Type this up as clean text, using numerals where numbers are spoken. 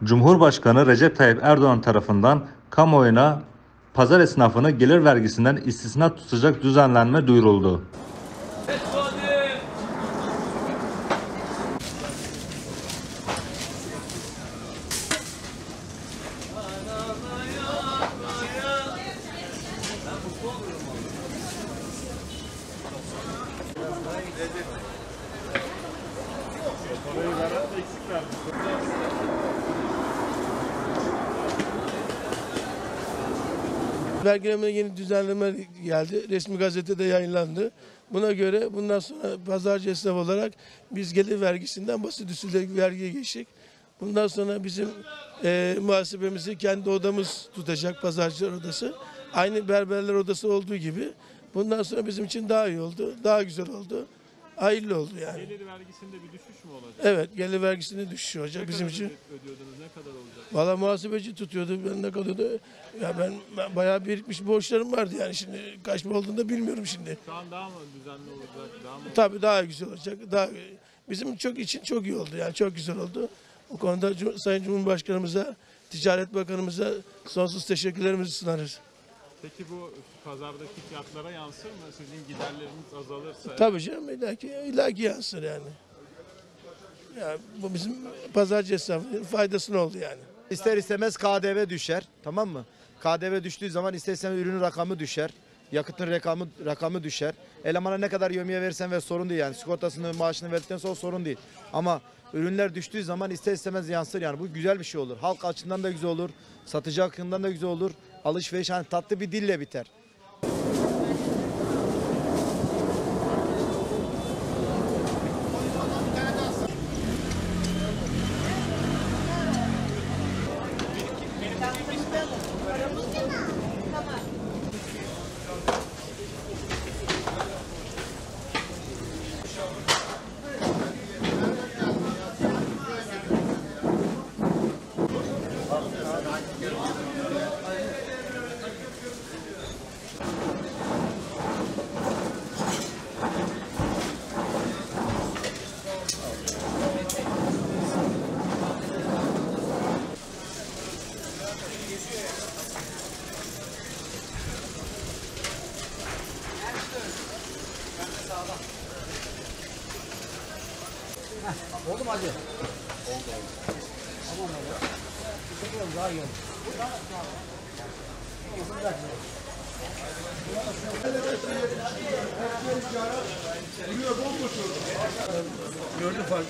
Cumhurbaşkanı Recep Tayyip Erdoğan tarafından kamuoyuna pazar esnafını gelir vergisinden istisna tutacak düzenlenme duyuruldu. Vergileme yeni düzenleme geldi. Resmi gazetede yayınlandı. Buna göre bundan sonra pazarcı esnaf olarak biz gelir vergisinden basit usulde vergiye geçtik. Bundan sonra bizim muhasebemizi kendi odamız tutacak, pazarcılar odası. Aynı berberler odası olduğu gibi. Bundan sonra bizim için daha iyi oldu, daha güzel oldu. Hayırlı oldu yani. Gelir vergisinde bir düşüş mü olacak? Evet, gelir vergisinde düşüş olacak bizim için. Ödüyordunuz, ne kadar olacak? Valla muhasebeci tutuyordu, ben ne kalıyordu. Ya ben bayağı birikmiş borçlarım vardı yani şimdi kaç mı olduğunu da bilmiyorum şimdi. Şu an daha mı düzenli olacak? Daha mı? Tabii daha güzel olacak. Bizim çok için çok iyi oldu yani çok güzel oldu. Bu konuda Sayın Cumhurbaşkanımıza, Ticaret Bakanımıza sonsuz teşekkürlerimizi sunarız. Peki bu pazardaki fiyatlara yansır mı? Sizin giderleriniz azalırsa? Tabii canım illaki yansır yani. Ya bu bizim pazarcı esnafının faydasına oldu yani. İster istemez KDV düşer, tamam mı? KDV düştüğü zaman ister istemez ürünün rakamı düşer. Yakıtın rakamı düşer. Elemana ne kadar yevmiye verirsen ver sorun değil yani. Sigortasını, maaşını verdikten sonra sorun değil. Ama ürünler düştüğü zaman ister istemez yansır yani. Bu güzel bir şey olur. Halk açısından da güzel olur. Satıcı hakkından da güzel olur. Alışveriş hani tatlı bir dille biter. Oldu mu hacı? Oldu. Tamam oldu. Çekiyorum daha iyi oldu. Gördün farkı.